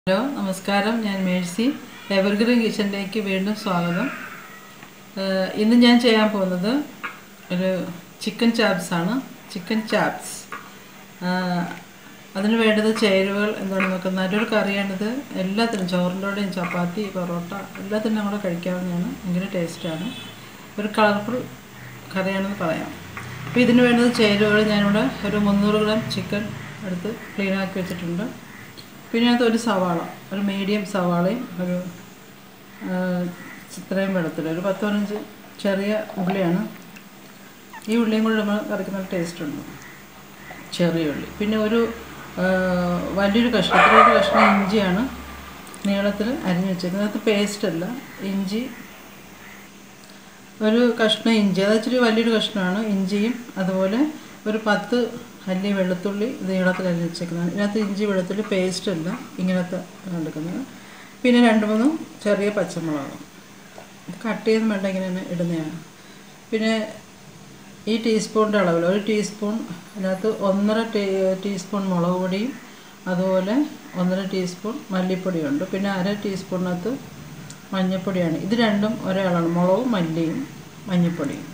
Hello നമസ്കാരം, ഞാൻ Mercy. Evergreen കിച്ചണിലേക്ക് വീണ്ടും സ്വാഗതം. ഇന്ന് ഞാൻ ചെയ്യാൻ പോകുന്നത് ഒരു ചിക്കൻ ചാപ്സാണ്. ചിക്കൻ ചാപ്സ് അതിന് വേണ്ടത് ചേരുവകൾ എന്താണെന്ന് നോക്കുന്നത്. നല്ലൊരു കറിയാണിത്. എല്ലാത്തിനും ചോറിൻ്റെ കൂടെയും ചപ്പാത്തി, പൊറോട്ട എല്ലാത്തിനും നമ്മൾ കഴിക്കാവുന്നതാണ്. ഭയങ്കര ടേസ്റ്റാണ്. ഒരു കളർഫുൾ കറിയാണെന്ന് പറയാം. അപ്പോൾ ഇതിന് വേണ്ടത് ചേരുവകൾ ഞാനിവിടെ ഒരു 300 ഗ്രാം ചിക്കൻ എടുത്ത് ക്ലീനാക്കി വെച്ചിട്ടുണ്ട്. പിന്നെ അത് ഒരു സവാള, ഒരു മീഡിയം സവാളയും ഒരു ഇത്രയും വെളുത്തുള്ളി, ഒരു 10-15 ചെറിയ ഉള്ളിയാണ്. ഈ ഉള്ളിയും കൂടി നമ്മൾ കറിക്കുന്ന ടേസ്റ്റ് ഉണ്ട്, ചെറിയ ഉള്ളി. പിന്നെ ഒരു വലിയൊരു കഷ്ണം, ഇത്രയൊരു കഷ്ണം ഇഞ്ചിയാണ് നീളത്തിൽ അരിഞ്ഞ് വെച്ചേക്കുന്നത്. അതിനകത്ത് പേസ്റ്റല്ല, ഇഞ്ചി ഒരു കഷ്ണം ഇഞ്ചി, അത് ഇച്ചിരി വലിയൊരു കഷ്ണമാണ്. ഇഞ്ചിയും അതുപോലെ ഒരു 10 അല്ലി വെളുത്തുള്ളി നീളത്തിൽ അരിഞ്ഞ് വെച്ചേക്കുന്നത്. ഇതിനകത്ത് ഇഞ്ചി വെളുത്തുള്ളി പേസ്റ്റ് അല്ല, ഇങ്ങനത്തെ എടുക്കുന്നത്. പിന്നെ 2-3 ചെറിയ പച്ചമുളക് കട്ട് ചെയ്ത് വേണ്ട, ഇങ്ങനെ തന്നെ ഇടുന്നതാണ്. പിന്നെ ഈ ടീസ്പൂണിൻ്റെ അളവിൽ ഒരു ടീസ്പൂൺ, അതിനകത്ത് 1.5 ടീസ്പൂൺ മുളക് പൊടിയും അതുപോലെ 1.5 ടീസ്പൂൺ മല്ലിപ്പൊടിയുണ്ട്. പിന്നെ 1/2 ടീസ്പൂണിനകത്ത് മഞ്ഞൾപ്പൊടിയാണ്. ഇത് രണ്ടും ഒരേ അളവാണ്, മുളകും മല്ലിയും മഞ്ഞൾപ്പൊടിയും.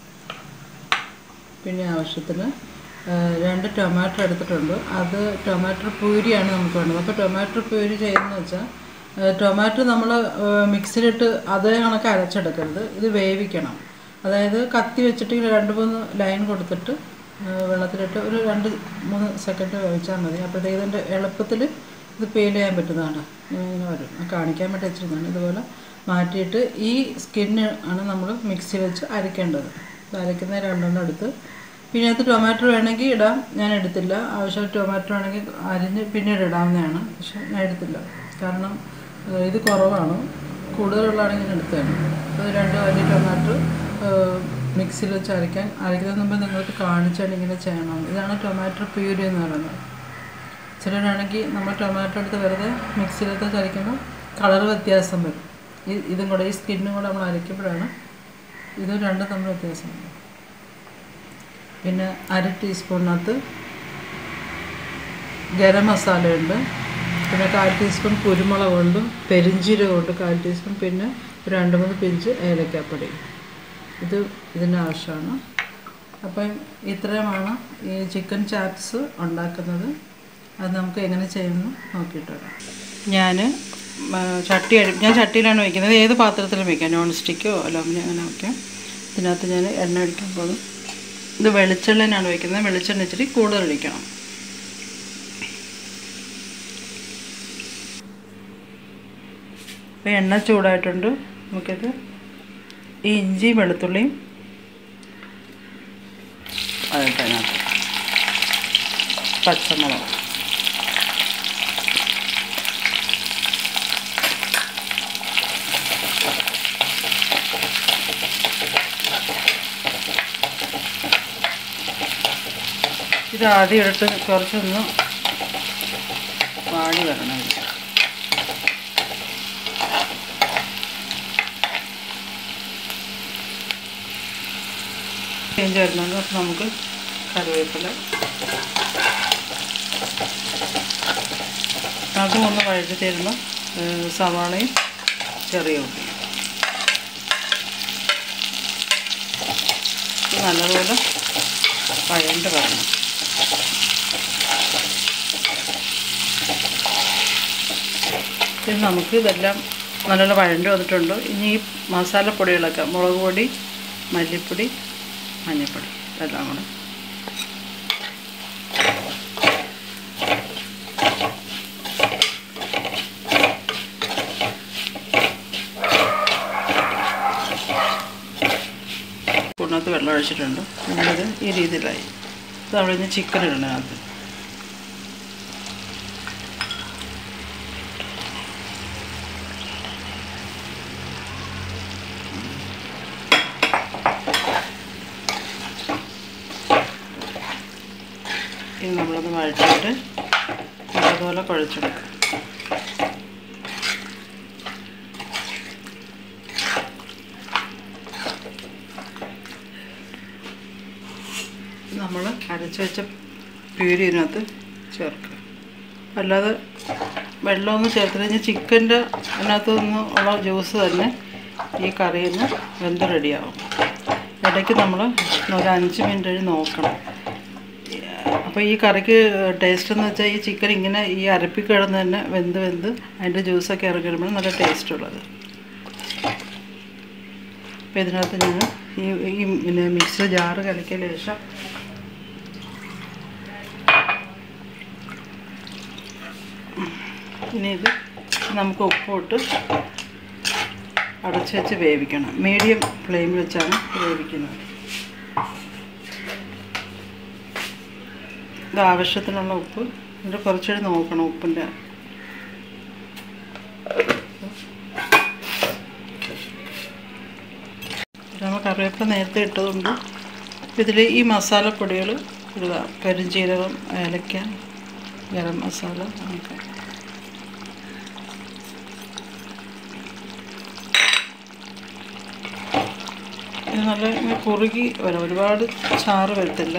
പിന്നെ ആവശ്യത്തിന് 2 ടൊമാറ്റോ എടുത്തിട്ടുണ്ട്. അത് ടൊമാറ്റോ പ്യൂരിയാണ് നമുക്ക് വേണ്ടത്. അപ്പോൾ ടൊമാറ്റോ പ്യൂരി ചെയ്യുന്നതെന്ന് വെച്ചാൽ ടൊമാറ്റോ നമ്മൾ മിക്സിയിലിട്ട് അതേ കണക്ക് അരച്ചെടുക്കരുത്, ഇത് വേവിക്കണം. അതായത് കത്തി വെച്ചിട്ട് 2-3 ലൈൻ കൊടുത്തിട്ട് വെള്ളത്തിലിട്ട് ഒരു 2-3 സെക്കൻഡ് വേവിച്ചാൽ മതി. അപ്പോഴത്തേക്ക് ഇതിൻ്റെ എളുപ്പത്തിൽ ഇത് പീൽ ചെയ്യാൻ പറ്റുന്നതാണ്. ഇങ്ങനെ വരും, കാണിക്കാൻ വേണ്ടി വെച്ചിരുന്നതാണ്. ഇതുപോലെ മാറ്റിയിട്ട് ഈ സ്കിന്ന് ആണ് നമ്മൾ മിക്സി വെച്ച് അരയ്ക്കേണ്ടത്. അരയ്ക്കുന്ന 2 എടുത്ത്, പിന്നെ അത് ടൊമാറ്റോ വേണമെങ്കിൽ ഇടാം, ഞാൻ എടുത്തില്ല. ആവശ്യം ടൊമാറ്റോ വേണമെങ്കിൽ അരിഞ്ഞ് പിന്നീട് ഇടാവുന്നതാണ്, പക്ഷെ ഞാൻ എടുത്തില്ല. കാരണം ഇത് കുറവാണ്, കൂടുതലുള്ളതാണെങ്കിൽ എടുത്തതാണ്. അപ്പോൾ 2 വലിയ ടൊമാറ്റോ മിക്സിയിൽ വെച്ച് അരയ്ക്കുന്നതിന് മുമ്പ് നിങ്ങൾക്ക് കാണിച്ചാൽ ഇങ്ങനെ ചെയ്യണം. ഇതാണ് ടൊമാറ്റോ പ്യൂരി എന്ന് പറയുന്നത്. ചിലരാണെങ്കിൽ നമ്മൾ ടൊമാറ്റോ എടുത്ത് വെറുതെ മിക്സിയിലത്തെ അരയ്ക്കുമ്പോൾ കളർ വ്യത്യാസം വരും. ഇതും കൂടെ, ഈ സ്കിന്നും കൂടെ നമ്മൾ അരയ്ക്കുമ്പോഴാണ് ഇത് രണ്ടും തമ്മിൽ വ്യത്യാസം വരും. പിന്നെ 1/2 ടീസ്പൂണിനകത്ത് ഗരം മസാലയുണ്ട്. പിന്നെ 1/4 ടീസ്പൂൺ കുരുമുളകുണ്ട്, പെരിഞ്ജീരകമുണ്ട് 1/4 ടീസ്പൂൺ. പിന്നെ 2-3 പിഞ്ച് ഏലക്കാപ്പൊടി. ഇതിൻ്റെ ആവശ്യമാണ്. അപ്പം ഇത്രയുമാണ് ഈ ചിക്കൻ ചാപ്സ് ഉണ്ടാക്കുന്നത്. അത് നമുക്ക് എങ്ങനെ ചെയ്യുമെന്ന് നോക്കിയിട്ട് വരാം. ഞാൻ ചട്ടിയിലാണ് വയ്ക്കുന്നത്. ഏത് പാത്രത്തിലും വയ്ക്കാം, നോൺ സ്റ്റിക്കോ അലുമിനിയം അങ്ങനെ വയ്ക്കാം. ഇതിനകത്ത് ഞാൻ എണ്ണ ഒഴിക്കാൻ പോകും. ഇത് വെളിച്ചെണ്ണയാണ് വയ്ക്കുന്നത്. വെളിച്ചെണ്ണ ഇച്ചിരി കൂടുതൽ ഒഴിക്കണം. അപ്പോൾ എണ്ണ ചൂടായിട്ടുണ്ട്. നമുക്കിത് ഈ ഇഞ്ചിയും വെളുത്തുള്ളിയും അതിനകത്ത് പച്ചമുളക്, ഇത് ആദ്യം എടുത്ത് കുറച്ചൊന്ന് വാടി വരണം. ചേഞ്ച് വരുന്നുണ്ട്. അപ്പോൾ നമുക്ക് കറിവേപ്പില അതും ഒന്ന് വഴറ്റി തരുമ്പോൾ സവാളയും ചെറിയ ഉള്ളി നല്ലതുപോലെ വഴണ്ട് വരണം. ഇത് നമുക്ക് ഇതെല്ലാം നല്ലോണം വഴണ്ട് വന്നിട്ടുണ്ട്. ഇനി ഈ മസാലപ്പൊടികളൊക്കെ, മുളക് പൊടി, മല്ലിപ്പൊടി, മഞ്ഞൾപ്പൊടി എല്ലാം കൂടെ കുണ്ണത്ത് വെള്ളം ഒഴിച്ചിട്ടുണ്ട്. നമ്മളിത് ഈ രീതിയിലായി. ഇത് അവിടെ നിന്ന് ചിക്കൻ ഇടണം. അത് ഇനി നമ്മളൊന്ന് വഴറ്റിയിട്ട് അതുപോലെ കുഴച്ചെടുക്കും. നമ്മൾ അരച്ച് വെച്ച പ്യൂരി ഇതിനകത്ത് ചേർക്കുക. അല്ലാതെ വെള്ളമൊന്നും ചേർത്ത് കഴിഞ്ഞാൽ ചിക്കൻ്റെ അതിനകത്തു നിന്ന് ഉള്ള ജ്യൂസ് തന്നെ ഈ കറിയിൽ നിന്ന് വെന്ത് റെഡിയാവും. ഇടയ്ക്ക് നമ്മൾ ഒരു 5 മിനിറ്റ് കഴിഞ്ഞ് നോക്കണം. അപ്പോൾ ഈ കറിക്ക് ടേസ്റ്റ് എന്ന് വെച്ചാൽ ഈ ചിക്കൻ ഇങ്ങനെ ഈ അരപ്പി കിടന്ന് തന്നെ വെന്ത് അതിൻ്റെ ജ്യൂസൊക്കെ ഇറങ്ങി വരുമ്പോൾ നല്ല ടേസ്റ്റുള്ളത്. അപ്പോൾ ഇതിനകത്ത് ഞാൻ ഈ പിന്നെ മിക്സർ ജാറ് കലക്കിയ ശേഷം ഇനി ഇത് നമുക്ക് ഉപ്പിട്ട് അടച്ച് വെച്ച് വേവിക്കണം. മീഡിയം ഫ്ലെയിമിൽ വെച്ചാണ് വേവിക്കുന്നത്. ഇത് ആവശ്യത്തിനുള്ള ഉപ്പ് എന്നിട്ട് കുറച്ചുകൂടി നോക്കണം ഉപ്പിൻ്റെ. നമ്മൾ കറിവേപ്പില നേരത്തെ ഇട്ടതുകൊണ്ട് ഇതിൽ ഈ മസാലപ്പൊടികൾ ഇടുക. പെരുംജീരകം, ഏലക്ക, ഗരം മസാല ഒക്കെ. ഇത് നല്ല കുറുകി വരും, ഒരുപാട് ചാറ് വരത്തില്ല.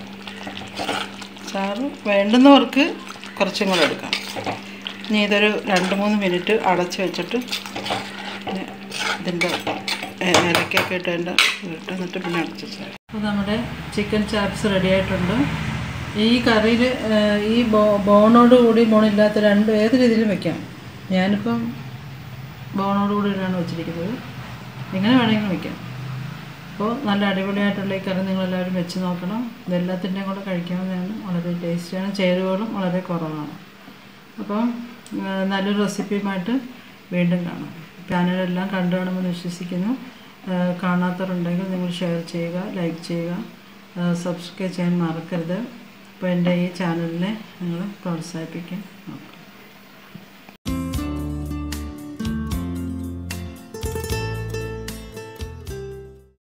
ചാറ് വേണ്ടുന്നവർക്ക് കുറച്ചും കൂടെ എടുക്കാം. ഇനി ഇതൊരു 2-3 മിനിറ്റ് അടച്ച് വെച്ചിട്ട് ഇതിൻ്റെ ഇലക്കൊക്കെ ഇട്ട് എന്നിട്ട് പിന്നെ അടച്ച് വെച്ചാൽ. അപ്പോൾ നമ്മുടെ ചിക്കൻ ചാപ്സ് റെഡി ആയിട്ടുണ്ട്. ഈ കറിയിൽ ഈ ബോണോട് കൂടി ബോണില്ലാത്ത ഏത് രീതിയിലും വെക്കാം. ഞാനിപ്പം ബോണോട് കൂടിയിട്ടാണ് വെച്ചിരിക്കുന്നത്. ഇങ്ങനെ വേണമെങ്കിലും വയ്ക്കാം. അപ്പോൾ നല്ല അടിപൊളിയായിട്ടുള്ള ഈ കറി നിങ്ങളെല്ലാവരും വെച്ച് നോക്കണം. ഇതെല്ലാത്തിൻ്റെയും കൂടെ കഴിക്കാവുന്നതാണ്. വളരെ ടേസ്റ്റിയാണ്. ചേരുവകളും വളരെ കുറവാണ്. അപ്പം നല്ലൊരു റെസിപ്പിയുമായിട്ട് വീണ്ടും കാണാം. ചാനലെല്ലാം കണ്ടു കാണുമെന്ന് വിശ്വസിക്കുന്നു. കാണാത്തവരുണ്ടെങ്കിൽ നിങ്ങൾ ഷെയർ ചെയ്യുക, ലൈക്ക് ചെയ്യുക, സബ്സ്ക്രൈബ് ചെയ്യാൻ മറക്കരുത്. അപ്പോൾ എൻ്റെ ഈ ചാനലിനെ നിങ്ങൾ പ്രോത്സാഹിപ്പിക്കാൻ നോക്കുക.